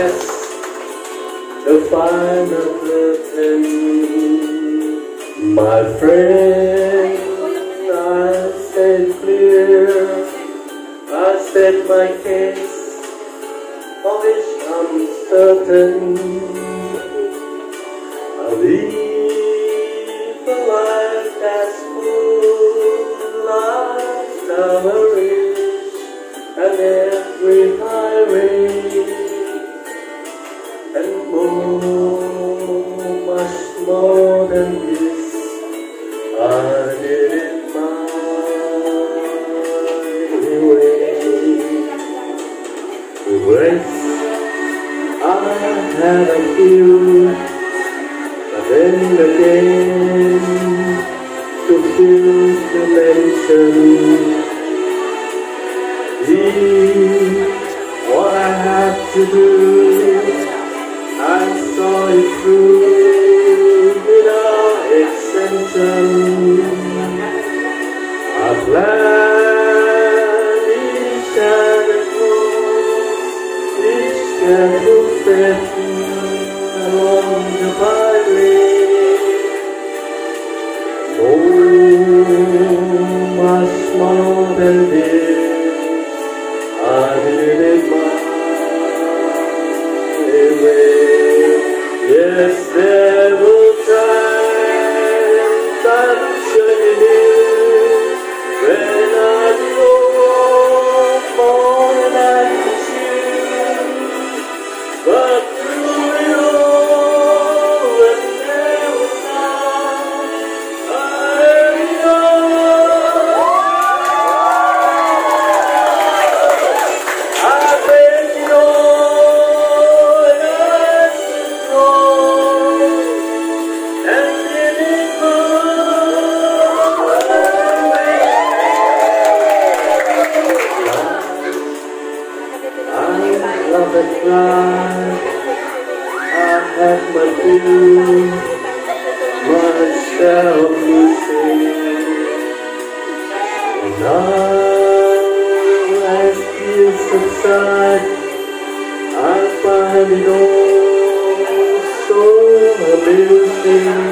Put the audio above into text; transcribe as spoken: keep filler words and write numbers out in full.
quest to find a curtain. My friend, I said clear, I said my case, of which I'm certain. I live a life that's full, life's coverage, and every highway, and more, much more than this, I did it my way. Regrets, I had a few, but then again, to feel to mention. What I had to do, I saw it through without exception. I planned each and each careful step along the byway. Oh, much more than this, I did it my way. Yes, there were times I'm sure you knew when I drove more than I could choose. But through it all, when there was time, I heard it all. I had my due, my share of losing, and now as years subside, I find it all so amusing.